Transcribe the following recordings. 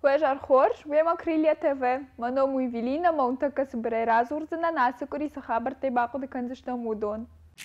Жар Хорш, вема Крилия ТВ. Мано му Ивелина, маунтака събере разурзана, насъкори са хабърте бако да кънзаща мудон.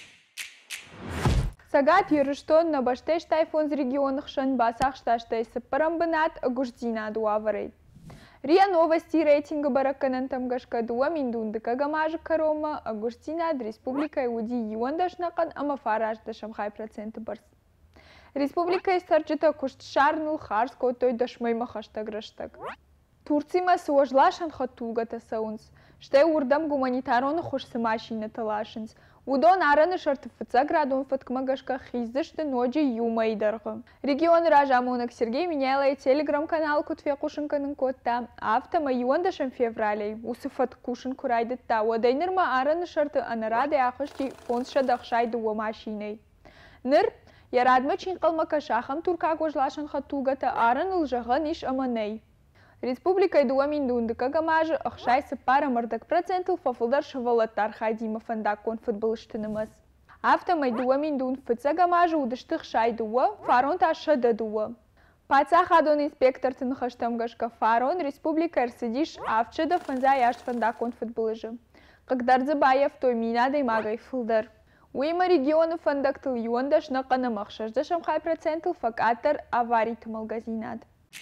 Сега тиръщон на баще щай фонз регион хшан басах щащай се парамбанат агуждина дуаварей. Рия новости рейтинга бараканан там гашка дуа миндундыка гамажа карома агуждина ад республика и уди юандашнакан ама фараж да шамхай процент бърз. Республика изтърчета кущшарнул харс, който дашмай махаштаг ръщаг. Турцима сложлашан хатулгата саунс. Ще урдам гуманитарон хош са машината лашенс. Удон арана шартифица градон фаткма гашка хиздаща ноджи юма и дърга. Регион Ражамонък Сергей Миняла и телеграм-канал котве кушанка на кота. Автама юандашан февралей. Усифат кушан корайдата. Ладайнырма арана шарта анараде ахашти фонсша дахшай дуа машиней. Ныр Ярадма чинқалма кашахам турка гожлашан хатулгата аран лжаға ниш аманей. Республика и дуа миндундыка гамажа ахшай се пара мърдак процентыл фафылдар шавалаттар хайдима фандакон футболыштынымыз. Автамай дуа миндун фыца гамажа удыштық шай дуа, фарон таша да дуа. Паца хадон инспектор тынхаштам гашка фарон республика ерсидиш авча да фанза яшт фандакон футболыжа. Когда Забаев той мина да имагай фылдар. Уима региона фандактыл юандаш на канамахшаш да шамхай процентыл факатар аварит магазинат.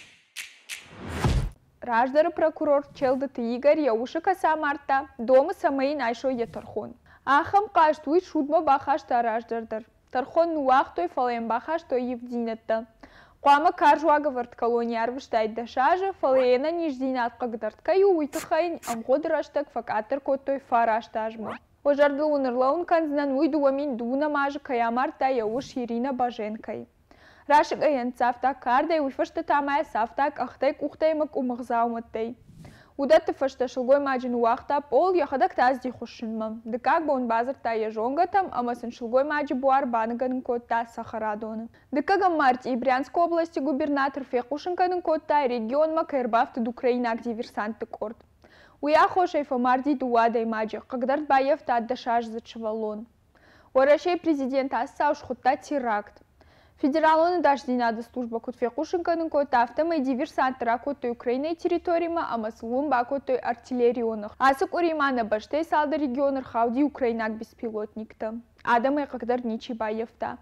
Раждара прокурор челдата Игорь яуша каса марта дома самай найшо я тархон. Ахам каштуй шудма бахашта раждардар. Тархон нуах той фалем бахашто евдинатта. Қуама каржуага варт колония арвыштай дашажа фалеена ниждинат қагдартка юуйтахайн амгод раштак факатар котой фараштажма. Ожардыл унырлаун канзнан уйду амин дуна мажа каямарта яуш Ирина Баженкай. Рашик аянцафта кардай уйфашта тамая сафтак ахтай кухтаймак умахзауматтай. Удатта фашта шылгой маджин уахта пол яхадак тазди хушинма. Декак бон базарта яжонгатам, амасын шылгой маджи буар банаганын котта Сахарадона. Декагам марти и Брянской области губернатор фехушинканын котта регион макаербафта д'Украинак диверсанты корт. Уя хошей фамарди дуадай маджи, когда Баев та отдашаж зачевалон. Уарашей президент ассауш хутта теракт. Федералоны даждинада служба кутфекушинканын кота автомай диверсантыра котой Украиной территорияма, амасылун ба котой артиллерионых. Асык уримана баштай салда регионыр хауди Украинак беспилотникта. Адамай қағдар ничи Баевта.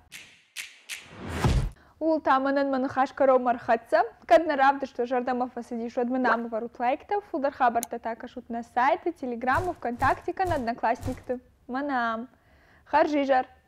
Ул таманын манахаш каро мархатса, кадна равда, что жардама фасадиш адманам варут лайкта, фулдар хабарта такашут на сайты, телеграмму, ВКонтакте, на Одноклассникта. Манам. Харжижар.